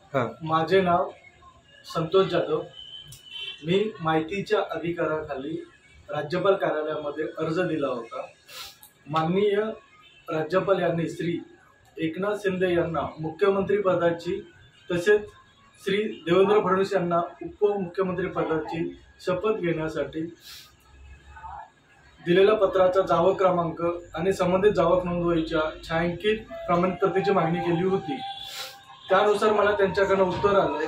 हां. माझे नाव संतोष जाधव। मी माहितीच्या अधिकाराखाली राज्यपाल कार्यालयामध्ये अर्ज दिला होता। माननीय राज्यपाल यांनी श्री एकनाथ शिंदे यांना मुख्यमंत्री पदाची तसेच श्री देवेंद्र फडणवीस यांना उपमुख्यमंत्री पदाची शपथ घेण्यासाठी दिलेल्या पत्राचा जावक क्रमांक आणि संबंधित जावक नोंदवहीच्या छायांकित प्रमाणपत्राची मागणी केली होती। त्यानुसार मला त्यांच्याकडून उत्तर आले।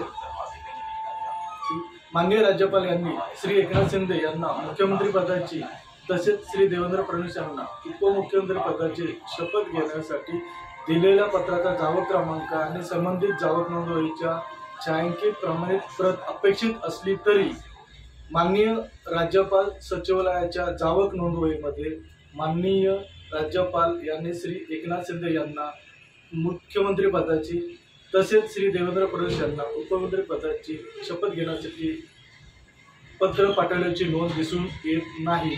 माननीय राज्यपाल यांनी श्री एकनाथ शिंदे यांना मुख्यमंत्री पदाची तसेच श्री देवेंद्र फडणवीस यांना उपमुख्यमंत्री पदाची शपथ घेण्यासाठी दिलेल्या पत्राचा जावक क्रमांक आणि संबंधित जावक नोंदवहीच्या छायांकित प्रमाणित प्रत अपेक्षित असली तरी माननीय राज्यपाल सचिवालयाच्या जावक नोंदवहीमध्ये माननीय राज्यपाल यांनी श्री एकनाथ शिंदे यांना मुख्यमंत्री पदाची तसेच श्री देवेंद्र फडणवीस यांना उपमुख्यमंत्री पदाची शपथ घेण्यासाठी पत्र पाठवल्याची नोंद दिसून येत नाही,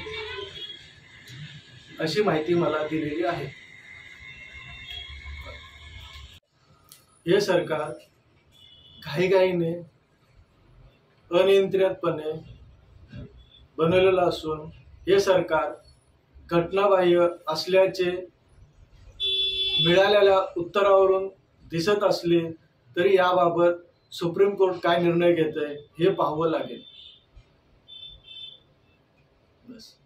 अशी माहिती मला दिलेली आहे। हे सरकार घाईघाईने अनियंत्रितपणे बनवलेलं असून हे सरकार घटनाबाह्य असल्याचे मिळालेल्या उत्तरावरून दिसत असले तरी याबाबत सुप्रीम कोर्ट काय निर्णय घेतंय हे पाहावं लागेल। बस।